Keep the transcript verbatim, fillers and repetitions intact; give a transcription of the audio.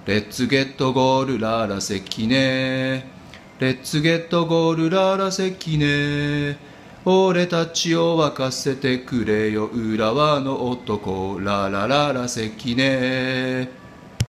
レッツゲットゴールララ関根。レッツゲットゴールララ関根。俺たちを沸かせてくれよ浦和の男ララララ関根。